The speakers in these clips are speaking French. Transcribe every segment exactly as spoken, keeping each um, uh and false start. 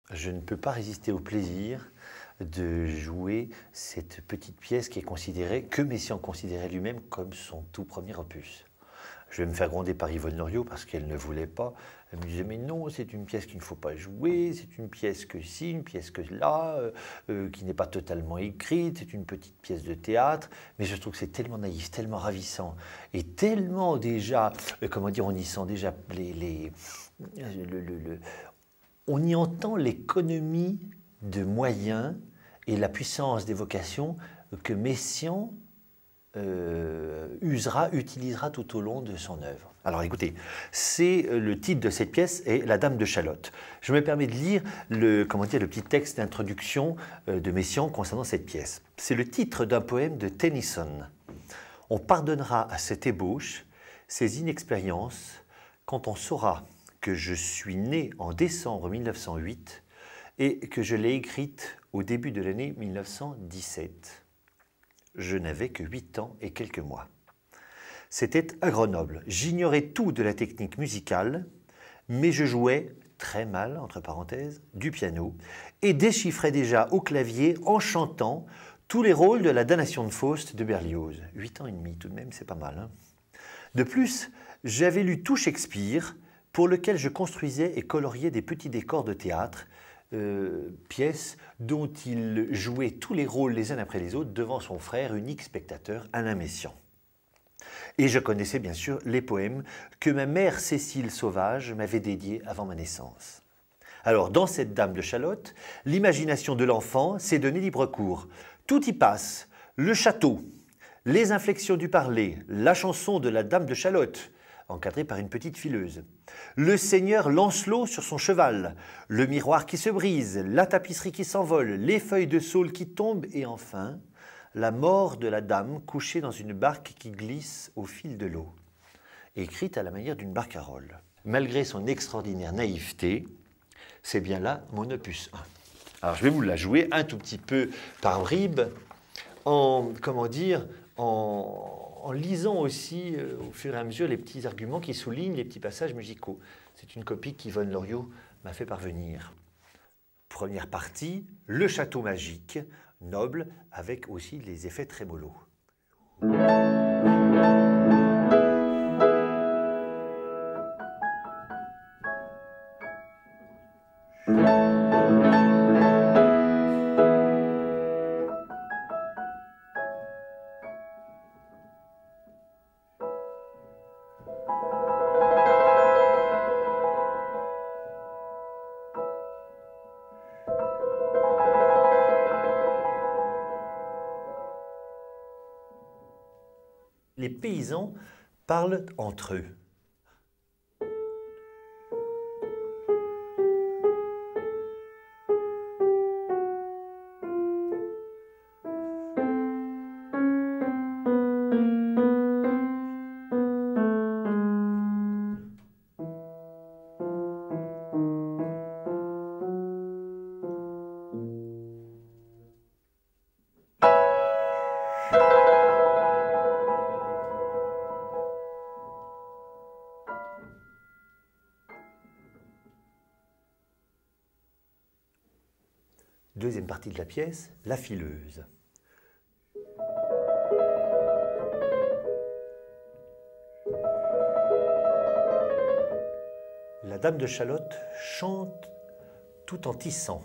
je ne peux pas résister au plaisir de jouer cette petite pièce qui est considérée, que Messiaen considérait lui-même comme son tout premier opus. Je vais me faire gronder par Yvonne Loriot parce qu'elle ne voulait pas. Elle me disait, mais non, c'est une pièce qu'il ne faut pas jouer, c'est une pièce que ci, une pièce que là, euh, euh, qui n'est pas totalement écrite, c'est une petite pièce de théâtre. Mais je trouve que c'est tellement naïf, tellement ravissant, et tellement déjà, euh, comment dire, on y sent déjà les... les le, le, le, on y entend l'économie de moyens et la puissance d'évocation que Messiaen euh, usera, utilisera tout au long de son œuvre. Alors écoutez, c'est le titre de cette pièce est La Dame de Chalotte. Je me permets de lire le, comment dire, le petit texte d'introduction de Messiaen concernant cette pièce. C'est le titre d'un poème de Tennyson. On pardonnera à cette ébauche ses inexpériences quand on saura que je suis né en décembre mille neuf cent huit et que je l'ai écrite au début de l'année mille neuf cent dix-sept. Je n'avais que huit ans et quelques mois. C'était à Grenoble. J'ignorais tout de la technique musicale, mais je jouais très mal, entre parenthèses, du piano et déchiffrais déjà au clavier en chantant tous les rôles de la damnation de Faust de Berlioz. Huit ans et demi, tout de même, c'est pas mal. Hein? De plus, j'avais lu tout Shakespeare, pour lequel je construisais et coloriais des petits décors de théâtre, euh, pièces dont il jouait tous les rôles les uns après les autres devant son frère, unique spectateur, Alain Messiaen. Et je connaissais bien sûr les poèmes que ma mère Cécile Sauvage m'avait dédiés avant ma naissance. Alors, dans cette Dame de Chalotte, l'imagination de l'enfant s'est donné libre cours. Tout y passe, le château, les inflexions du parler, la chanson de la Dame de Chalotte, encadré par une petite fileuse. Le seigneur Lancelot sur son cheval, le miroir qui se brise, la tapisserie qui s'envole, les feuilles de saule qui tombent et enfin, la mort de la dame couchée dans une barque qui glisse au fil de l'eau, écrite à la manière d'une barcarolle. Malgré son extraordinaire naïveté, c'est bien là mon opus un. Alors je vais vous la jouer un tout petit peu par bribes, en, comment dire, en... en lisant aussi euh, au fur et à mesure les petits arguments qui soulignent les petits passages musicaux. C'est une copie qu'Yvonne Loriot m'a fait parvenir. Première partie, le château magique, noble, avec aussi les effets trémolo. Les paysans parlent entre eux. Deuxième partie de la pièce, la fileuse. La Dame de Chalotte chante tout en tissant.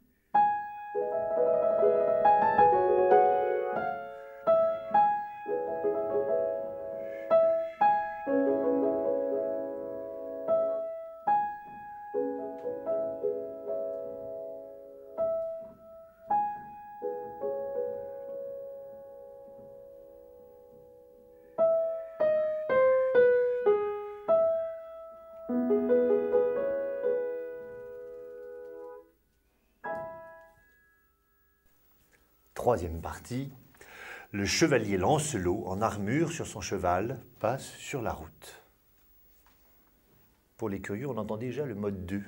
Troisième partie, le chevalier Lancelot, en armure sur son cheval, passe sur la route. Pour les curieux, on entend déjà le mode deux.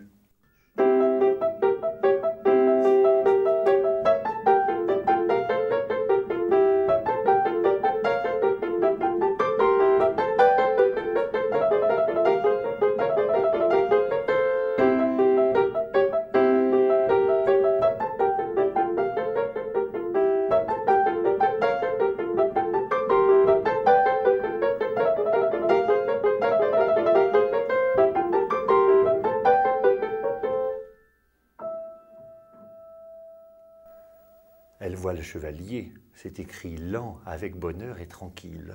Elle voit le chevalier, c'est écrit lent, avec bonheur et tranquille.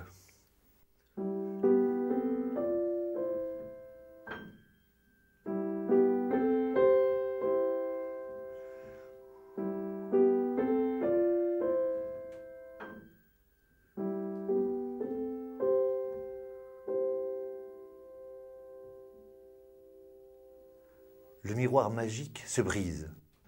Le miroir magique se brise.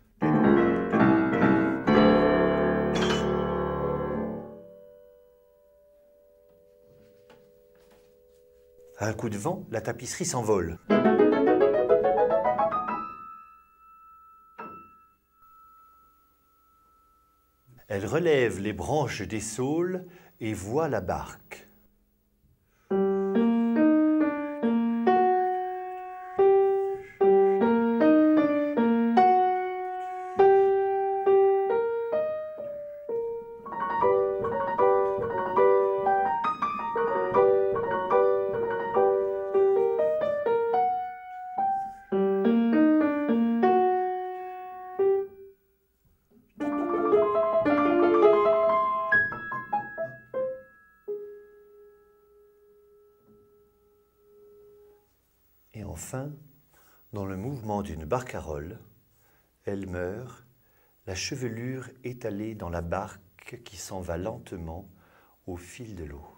À un coup de vent, la tapisserie s'envole. Elle relève les branches des saules et voit la barque. Et enfin, dans le mouvement d'une barcarolle, elle meurt, la chevelure étalée dans la barque qui s'en va lentement au fil de l'eau.